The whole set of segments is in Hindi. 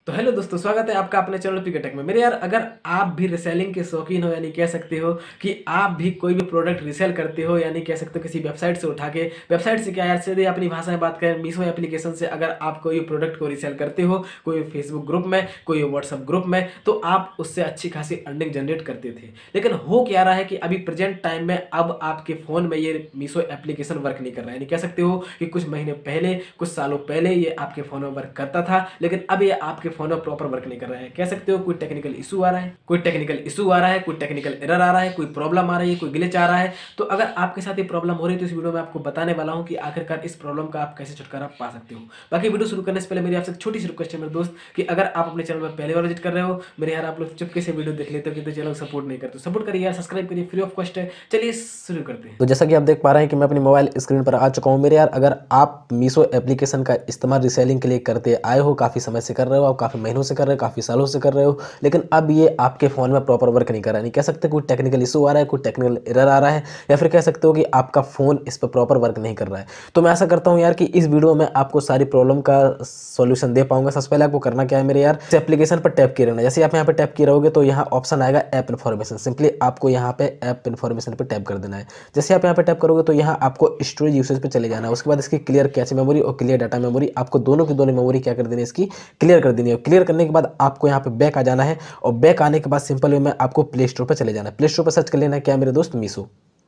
तो हेलो दोस्तों, स्वागत है आपका अपने चैनल पीके टेक में। मेरे यार, अगर आप भी रीसेलिंग के शौकीन हो, यानी कह सकते हो कि आप भी कोई भी प्रोडक्ट रीसेल करते हो, यानी कह सकते हो किसी वेबसाइट से उठा के, वेबसाइट से क्या यार, सीधे अपनी भाषा में बात करें, मीशो एप्लीकेशन से अगर आप कोई प्रोडक्ट को रीसेल करते हो, कोई फेसबुक ग्रुप में, कोई व्हाट्सअप ग्रुप में, तो आप उससे अच्छी खासी अर्निंग जनरेट करते थे। लेकिन हो क्या रहा है कि अभी प्रेजेंट टाइम में अब आपके फ़ोन में ये मीशो एप्लीकेशन वर्क नहीं कर रहा है। यानी कह सकते हो कि कुछ महीने पहले, कुछ सालों पहले ये आपके फ़ोन में वर्क करता था, लेकिन अब ये आपके फ़ोन में प्रॉपर वर्क नहीं कर रहा है। कह सकते हो कोई टेक्निकल इशू आ रहा है, कोई टेक्निकल इशू आ रहा है, कोई टेक्निकल एरर आ रहा है, कोई प्रॉब्लम आ रही है, कोई ग्लिच आ रहा है। तो अगर आपके साथ ये प्रॉब्लम हो रही है तो इस वीडियो में आपको बताने वाला हूँ कि आखिरकार इस प्रॉब्लम का आप कैसे छुटकारा पा सकते हो। बाकी वीडियो शुरू करने से पहले मेरी आपसे एक छोटी सी रिक्वेस्ट है मेरे दोस्त, कि अगर आप अपने चैनल में पहली बार विजिट कर रहे हो, मेरे यार आप लोग चुपके से वीडियो देख लेते हो, किंतु चैनल सपोर्ट नहीं करते, सपोर्ट करिए यार, सब्सक्राइब करिए, फ्री ऑफ कॉस्ट है। चलिए शुरू करते हैं। तो जैसा कि आप देख पा रहे हैं कि मैं अपनी मोबाइल स्क्रीन पर आ चुका हूं। मेरे यार, अगर आप मीशो एप्लीकेशन का इस्तेमाल रीसेलिंग के लिए करते आए हो, काफ़ी समय से कर रहे हो, आप काफ़ी महीनों से कर रहे हो, काफ़ी सालों से कर रहे हो, लेकिन अब ये आपके फ़ोन में प्रॉपर वर्क नहीं कर रहा है, नहीं कह सकते कोई टेक्निकल इशू आ रहा है, कोई टेक्निकल एरर आ रहा है, या फिर कह सकते हो कि आपका फ़ोन इस पर प्रॉपर वर्क नहीं कर रहा है। तो मैं ऐसा करता हूँ यार कि इस वीडियो में आपको सारी प्रॉब्लम का सॉल्यूशन दे पाऊंगा। सबसे पहले आपको करना क्या है मेरे यार, इस एप्लीकेशन पर टैप किए रहना। जैसे आप यहाँ पे टैप किए रहोगे तो यहाँ ऑप्शन आएगा ऐप इन्फॉर्मेशन। सिंपली आपको यहाँ पे ऐप इन्फॉर्मेशन पर टैप कर देना है। जैसे आप यहाँ पे टैप करोगे तो यहाँ आपको स्टोरेज यूसेज पे चले जाना है। उसके बाद इसकी क्लियर कैश मेमोरी और क्लियर डाटा मेमोरी, आपको दोनों की दोनों मेमोरी क्या कर देनी है, इसकी क्लियर कर देनी है। क्लियर करने के बाद आपको यहाँ पे बैक आ जाना है, और बैक आने के बाद सिंपल वे में आपको प्ले स्टोर पर चले जाना है। प्ले स्टोर पर सर्च कर लेना है क्या मेरे दोस्त, मीशो।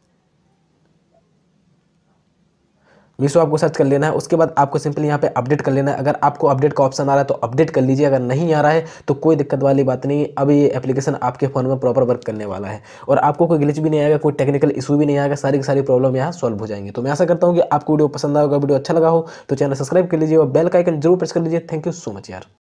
मीशो आपको सर्च कर लेना है। उसके बाद आपको सिंपली यहाँ पे अपडेट कर लेना है। अगर आपको अपडेट का ऑप्शन आ रहा है तो अपडेट कर लीजिए, अगर नहीं आ रहा है तो कोई दिक्कत वाली बात नहीं। अब ये एप्लीकेशन आपके फ़ोन में प्रॉपर वर्क करने वाला है, और आपको कोई ग्लिच भी नहीं आएगा, कोई टेक्निकल इशू भी नहीं आएगा, सारी की सारी प्रॉब्लम यहाँ सॉल्व हो जाएंगी। तो मैं आशा करता हूँ कि आपको वीडियो पसंद आएगा, वीडियो अच्छा लगा हो तो चैनल सब्सक्राइब कर लीजिए और बेल का आइकन जरूर प्रेस कर लीजिए। थैंक यू सो मच यार।